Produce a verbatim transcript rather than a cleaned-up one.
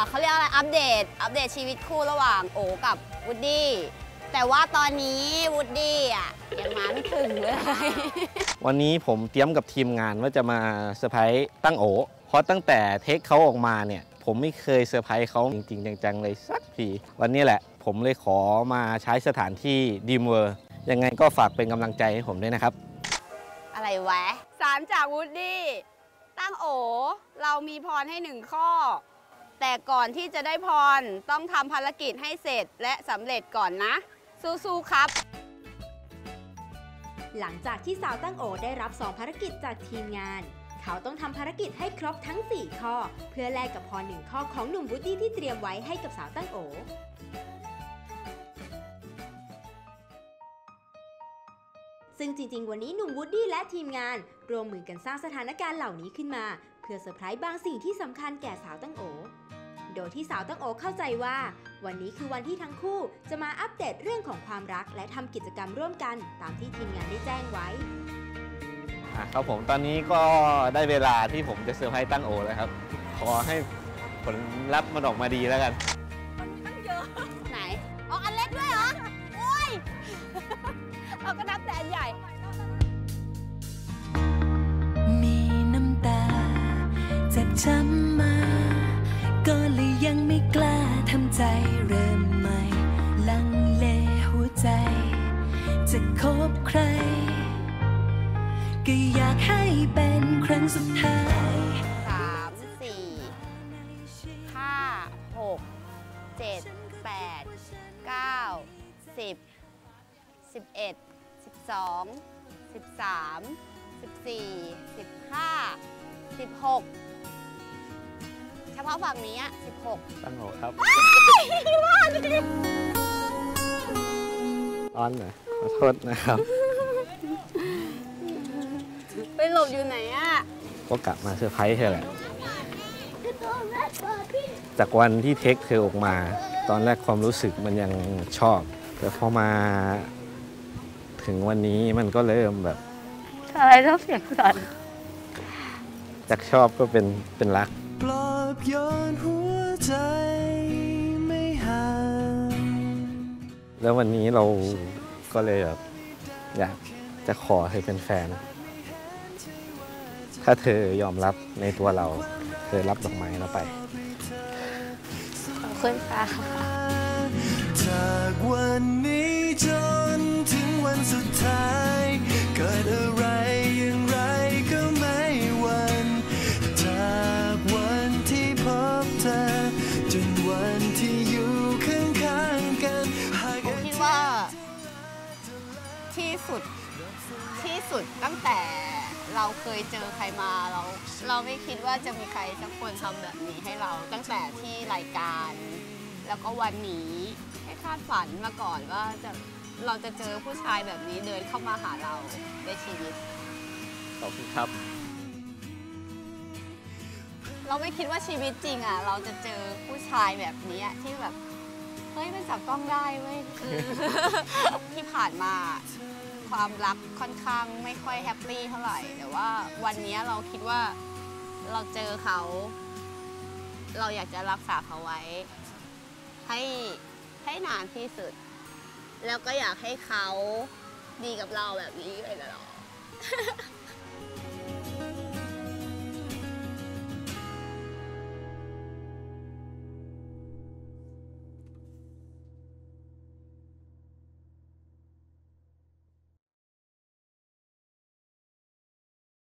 เขาเรียกอะไรอัปเดตอัปเดตชีวิตคู่ระหว่างโอกับวูดดี้แต่ว่าตอนนี้วูดดี้อ่ะยังมาไม่ถึงเลยวันนี้ผมเตรียมกับทีมงานว่าจะมาเซอร์ไพรส์ตั้งโอเพราะตั้งแต่เทคเขาออกมาเนี่ยผมไม่เคยเซอร์ไพรส์เขาจริงๆจังๆเลยสักทีวันนี้แหละผมเลยขอมาใช้สถานที่ดีมเวอร์ยังไงก็ฝากเป็นกำลังใจให้ผมด้วยนะครับอะไรวะสารจากวูดดี้ตั้งโอเรามีพรให้หนึ่งข้อแต่ก่อนที่จะได้พรต้องทำภารกิจให้เสร็จและสำเร็จก่อนนะสู้ๆครับหลังจากที่สาวตั้งโอได้รับสองภารกิจจากทีมงานเขาต้องทำภารกิจให้ครบทั้งสี่ข้อเพื่อแลกกับพรหนึ่งข้อของหนุ่มวูดดี้ที่เตรียมไว้ให้กับสาวตั้งโอซึ่งจริงๆวันนี้หนุ่มวูดดี้และทีมงานร่วมมือกันสร้างสถานการณ์เหล่านี้ขึ้นมาเพื่อเซอร์ไพรส์บางสิ่งที่สำคัญแก่สาวตั้งโอโดยที่สาวตั้งโอเข้าใจว่าวันนี้คือวันที่ทั้งคู่จะมาอัปเดตเรื่องของความรักและทำกิจกรรมร่วมกันตามที่ทีมงานได้แจ้งไว้ครับผมตอนนี้ก็ได้เวลาที่ผมจะเซอร์ไพรส์ตั้งโอแล้วครับขอให้ผลลัพธ์มันออกมาดีแล้วกันตั้งเยอะไหนอ๋ออันเล็กด้วยเหรอโอ้ยเราก็นับแต่อันใหญ่มีน้ำตาเจ็บช้ำมาก็เลยยังไม่กล้าทำใจเริ่มใหม่ลังเลหัวใจจะคบใครก็อยากให้เป็นครั้งสุดท้ายสามสี่ห้าหกเจ็ดแปดเก้าสิบสิบเอ็ดสิบสองสิบสามสิบสี่สิบห้าสิบหกเฉพาะฝั่งนี้สิบหกตั้งโอครับว่าดิอ้อนหน่อยขอโทษนะครับไปหลบอยู่ไหนอ่ะก็กลับมาเซอร์ไพรส์เธอแหละจากวันที่เทคเธอออกมาตอนแรกความรู้สึกมันยังชอบแต่พอมาถึงวันนี้มันก็เริ่มแบบอะไรชอบเสียงสั่นจากชอบก็เป็นเป็นรักปลอบโยนหัวใจไม่ห่างแล้ววันนี้เราก็เลยแบบอยากจะขอเธอเป็นแฟนถ้าเธอยอมรับในตัวเราเธอรับดอกไม้เราไปขอบคุณค่ะจากวันนี้จนถึงวันสุดท้ายเกิดอะไรอย่างไรก็ไม่หวั่นจากวันที่พบเธอจนวันที่อยู่ข้างๆกันผมคิดว่าที่สุดที่สุดตั้งแต่เราเคยเจอใครมาเราเราไม่คิดว่าจะมีใครสักคนทำแบบนี้ให้เราตั้งแต่ที่รายการแล้วก็วันนี้ไม่คาดฝันมาก่อนว่าจะเราจะเจอผู้ชายแบบนี้เดินเข้ามาหาเราในชีวิตขอบคุณครับเราไม่คิดว่าชีวิตจริงอ่ะเราจะเจอผู้ชายแบบนี้ที่แบบเฮ้ยมันจับต้องได้เว้ยที่ผ่านมาความรักค่อนข้างไม่ค่อยแฮปปี้เท่าไหร่แต่ว่าวันนี้เราคิดว่าเราเจอเขาเราอยากจะรักษาเขาไว้ให้ให้นานที่สุดแล้วก็อยากให้เขาดีกับเราแบบนี้ไปตลอด